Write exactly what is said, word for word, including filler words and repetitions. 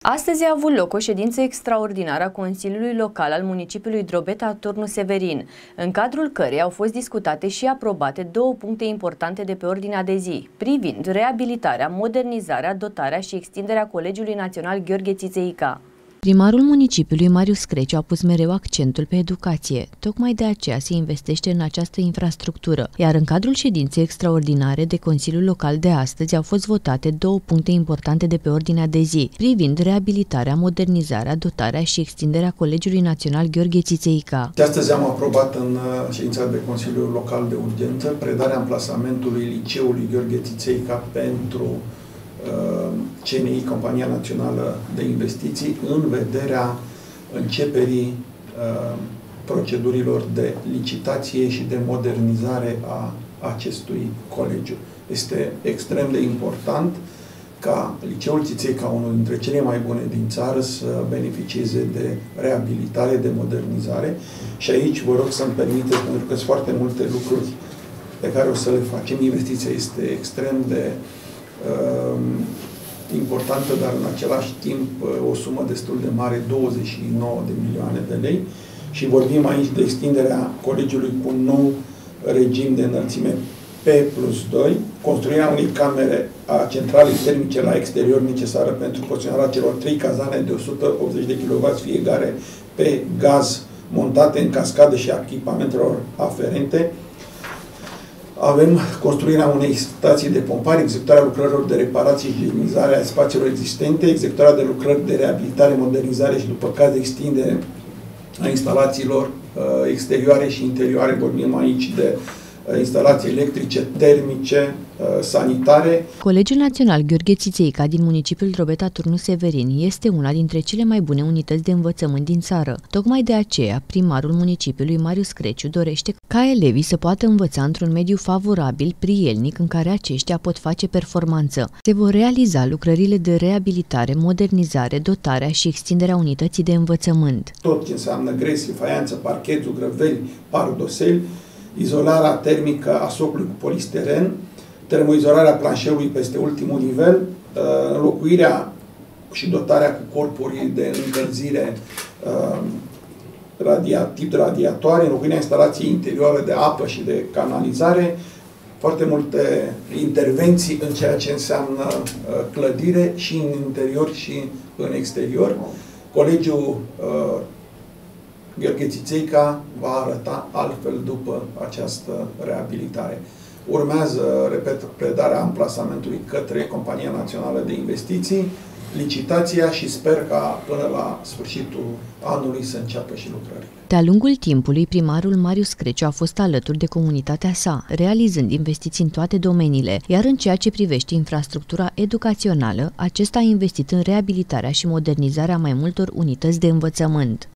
Astăzi a avut loc o ședință extraordinară a Consiliului Local al municipiului Drobeta Turnu Severin, în cadrul căreia au fost discutate și aprobate două puncte importante de pe ordinea de zi, privind reabilitarea, modernizarea, dotarea și extinderea Colegiului Național Gheorghe Țițeica. Primarul municipiului Marius Creciu a pus mereu accentul pe educație, tocmai de aceea se investește în această infrastructură, iar în cadrul ședinței extraordinare de Consiliul Local de astăzi au fost votate două puncte importante de pe ordinea de zi, privind reabilitarea, modernizarea, dotarea și extinderea Colegiului Național Gheorghe Țițeica. Astăzi am aprobat în ședința de Consiliul Local de urgență predarea amplasamentului Liceului Gheorghe Țițeica pentru C N I, Compania Națională de Investiții, în vederea începerii uh, procedurilor de licitație și de modernizare a acestui colegiu. Este extrem de important ca Liceul Țițeica, unul dintre cele mai bune din țară, să beneficieze de reabilitare, de modernizare. Și aici vă rog să-mi permiteți, pentru că sunt foarte multe lucruri pe care o să le facem. Investiția este extrem de uh, importantă, dar în același timp o sumă destul de mare, douăzeci și nouă de milioane de lei, și vorbim aici de extinderea colegiului cu un nou regim de înălțime P plus doi, construirea unei camere a centralei termice la exterior necesară pentru poziționarea celor trei cazane de o sută optzeci de kilowați fiecare pe gaz montate în cascadă și echipamentelor aferente. Avem construirea unei stații de pompare, executarea lucrărilor de reparație și igienizare a spațiilor existente, executarea de lucrări de reabilitare, modernizare și, după caz, de extindere a instalațiilor uh, exterioare și interioare. Vorbim aici de uh, instalații electrice, termice, uh, sanitare. Colegiul Național Gheorghe Țițeica din municipiul Drobeta Turnu Severin este una dintre cele mai bune unități de învățământ din țară. Tocmai de aceea, primarul municipiului Marius Creciu dorește ca elevii să poată învăța într-un mediu favorabil, prielnic, în care aceștia pot face performanță. Se vor realiza lucrările de reabilitare, modernizare, dotarea și extinderea unității de învățământ. Tot ce înseamnă gresie, faianță, parchet, zugrăveli, pardoseli, izolarea termică a socului cu polistiren, termoizolarea planșeului peste ultimul nivel, înlocuirea și dotarea cu corpuri de încălzire tip de radiatoare, înlocuirea instalației interioare de apă și de canalizare, foarte multe intervenții în ceea ce înseamnă clădire și în interior și în exterior. Colegiul uh, Gheorghe Țițeica va arăta altfel după această reabilitare. Urmează, repet, predarea amplasamentului către Compania Națională de Investiții, licitația, și sper ca până la sfârșitul anului să înceapă și lucrările. De-a lungul timpului, primarul Marius Creciu a fost alături de comunitatea sa, realizând investiții în toate domeniile, iar în ceea ce privește infrastructura educațională, acesta a investit în reabilitarea și modernizarea mai multor unități de învățământ.